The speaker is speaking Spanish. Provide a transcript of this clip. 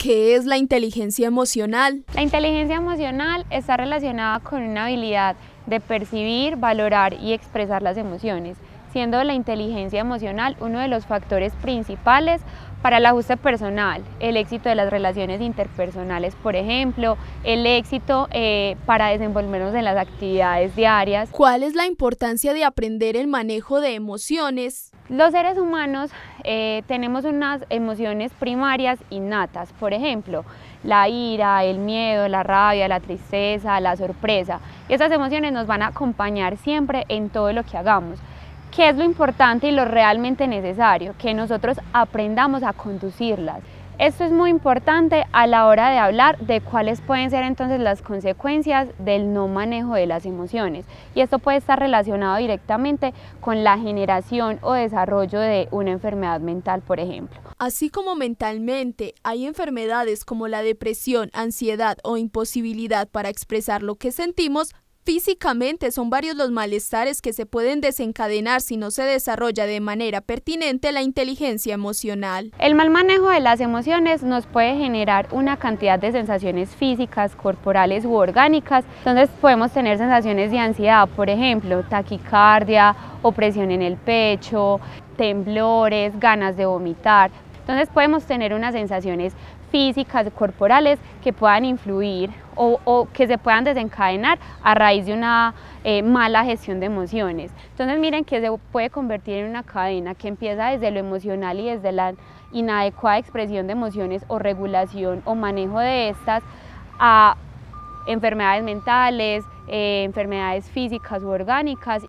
¿Qué es la inteligencia emocional? La inteligencia emocional está relacionada con una habilidad de percibir, valorar y expresar las emociones, siendo la inteligencia emocional uno de los factores principales para el ajuste personal, el éxito de las relaciones interpersonales, por ejemplo, el éxito para desenvolvernos en las actividades diarias. ¿Cuál es la importancia de aprender el manejo de emociones? Los seres humanos tenemos unas emociones primarias innatas, por ejemplo, la ira, el miedo, la rabia, la tristeza, la sorpresa. Y esas emociones nos van a acompañar siempre en todo lo que hagamos. ¿Qué es lo importante y lo realmente necesario? Que nosotros aprendamos a conducirlas. Esto es muy importante a la hora de hablar de cuáles pueden ser entonces las consecuencias del no manejo de las emociones. Y esto puede estar relacionado directamente con la generación o desarrollo de una enfermedad mental, por ejemplo. Así como mentalmente hay enfermedades como la depresión, ansiedad o imposibilidad para expresar lo que sentimos, físicamente son varios los malestares que se pueden desencadenar si no se desarrolla de manera pertinente la inteligencia emocional. El mal manejo de las emociones nos puede generar una cantidad de sensaciones físicas, corporales u orgánicas. Entonces podemos tener sensaciones de ansiedad, por ejemplo, taquicardia, opresión en el pecho, temblores, ganas de vomitar. Entonces podemos tener unas sensaciones físicas, corporales que puedan influir o que se puedan desencadenar a raíz de una mala gestión de emociones. Entonces miren que se puede convertir en una cadena que empieza desde lo emocional y desde la inadecuada expresión de emociones o regulación o manejo de estas a enfermedades mentales, enfermedades físicas u orgánicas